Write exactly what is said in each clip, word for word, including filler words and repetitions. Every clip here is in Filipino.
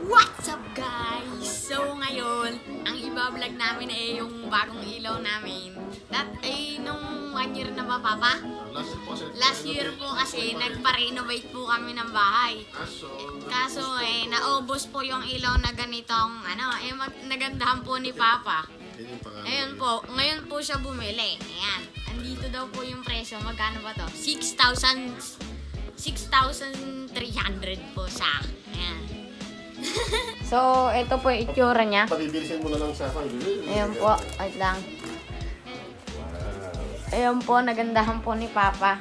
What's up guys? So ngayon, ang iba-vlog namin ay yung bagong ilaw namin. That ay nung one year na ba, Papa? Last year po, Last year po kasi nagpa-renovate po kami ng bahay. Kaso eh, naubos po yung ilaw na ganitong ano, eh mag nagandahan po ni Papa. Ayun po, ngayon po siya bumili. Ayan, andito daw po yung presyo. Magkano ba to? six thousand three hundred po sa. Ayan. So, ito po yung itsura niya. Pabibilisin mo na lang sa akin. Ayan po, wait lang. Ayan po, nagandahan po ni Papa.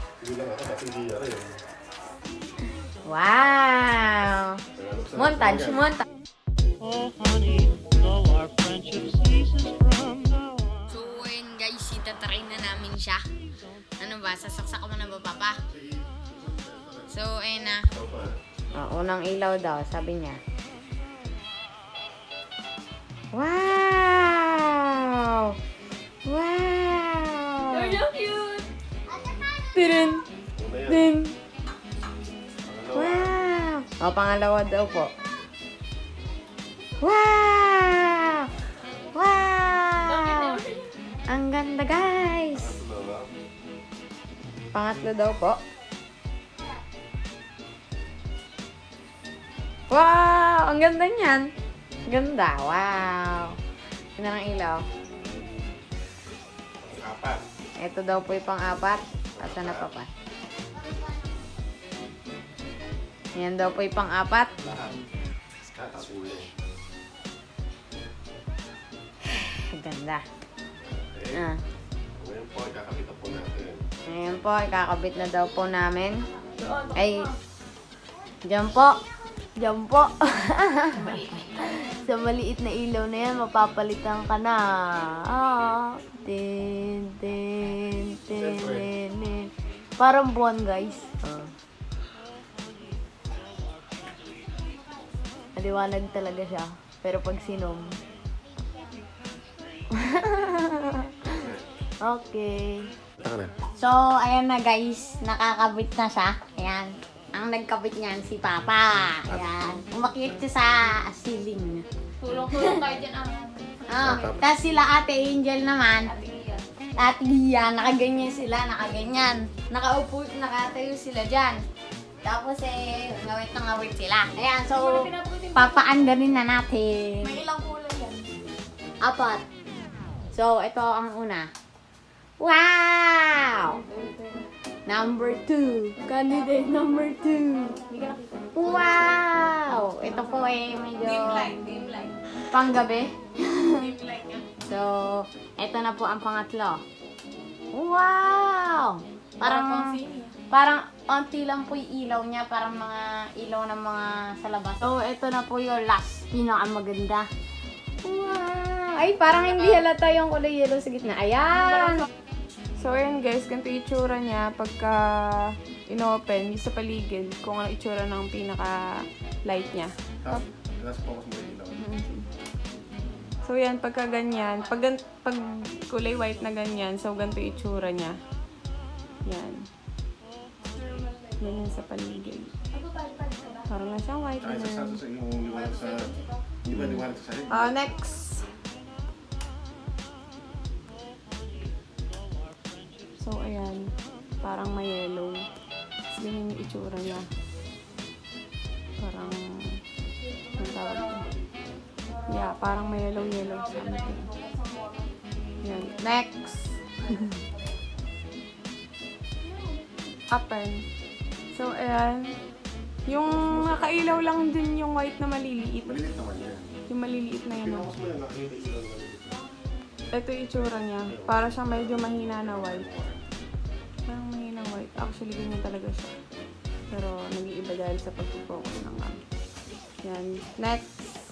Wow! Montage, montage. Oh honey, no our friendship ceases from now on. So, ayun guys, itatry na namin siya. Ano ba, sasaksak mo na ba, Papa? So, ayun na. Oh, unang ilaw daw, sabi niya. Wow! Wow! You're so cute! Tirin! Din! Wow! O, pangalawa daw po. Wow! Wow! Ang ganda, guys! Pangatlo daw po. Wow! Ang ganda niyan! Ganda! Wow! Ganda ng ilaw. Apat. Ito daw po yung pang-apat. Asa na, Papa? Yan daw po yung pang-apat. Ganda. Ah. Ngayon po, ikakabit na po natin. Ngayon po, ikakabit na daw po namin. Ay, dyan po. Dyan po. Sa maliit na ilaw na yan, mapapalitan ka na. Ah. Tin, tin, tin, tin, tin. Parang buwan, guys. Ah. Maliwanag talaga siya. Pero pag sinom. Okay. So, ayan na guys. Nakakabit na siya. Ayan. Ang nagkabit niyan si Papa. Ayan. Umakyat siya sa ceiling. Tulong-tulong kayo dyan ang... Ah, tapos sila Ate Angel naman. Ate Lia, nakaganyan sila, nakaganyan. Nakaupo, nakatayo sila dyan. Tapos eh, ngawit na ngawit sila. Ayan, so, papaandarin na natin. May ilang kulay yan. Apat. So, ito ang una. Wow! Number two. Candidate number two. Hindi ka nakita. Wow! Ito po eh, medyo Dim light, dim light. panggabi. Dim light niya. So, ito na po ang pangatlo. Wow! Parang, parang onti lang po yung ilaw niya. Parang mga ilaw ng mga sa labas. So, ito na po yung last. Pinakamaganda. Wow! Ay, parang hindi halata yung kulay yellow sa gitna. Ayan! So, ayan guys, ganito yung itsura niya pagka inopen sa paligid kung ano itsura ng pinaka-light niya. Tapos, last focus mo yung ilaw. So, yan, pagka ganyan, pag, gan- pag kulay white na ganyan, so ganito yung itsura niya. Yan. Ganyan sa paligid. Parang na siyang white Ay, na. sa sa yung liwanag sa... Hindi ba liwanag sa sa'yo? Ah, next! So, ayan. Parang may yellow. Tapos ganyan yung itsura niya. Parang... Ang tawag ko. Yeah, parang may yellow-yellow something. Yan. Next! Apen. So, ayan. Yung nakailaw lang din yung white na maliliit. Malilit naman yan. Yung maliliit na yun. Pinakos mo yan, nakikita yung ilaw naman dito. Ito yung itsura niya. Para siyang medyo mahina na white. Parang mahina white. Actually, ganyan talaga siya. Pero, nag-iiba dahil sa pag-focus ng cam. Yan. Next.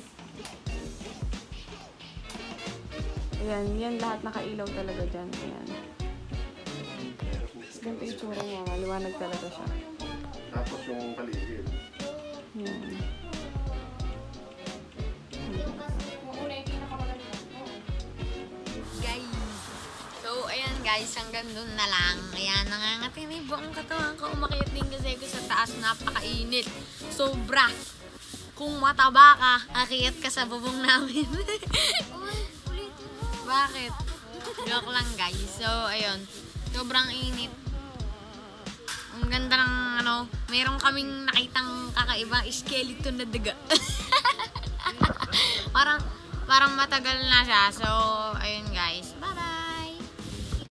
Ayan. Yan lahat nakailaw talaga dyan. Ayan. Tapos, ganito yung itsura niya. Maliwanag talaga siya. Tapos yung paligid. Yan. Yung una yung pinakamaganda. Guys. So, ayan guys, hanggang doon na lang. Ayan, nangangati na yung buong katawan ko. Umakyat din kasi ako sa taas. Napakainit. Sobra. kung mataba ka, akiyat ka sa bubong namin. Bakit? Joke lang guys. So, ayun. Sobrang init. Ang ganda ng ano, meron kaming nakitang kakaibang skeleton na daga. parang, parang matagal na siya. So, ayun.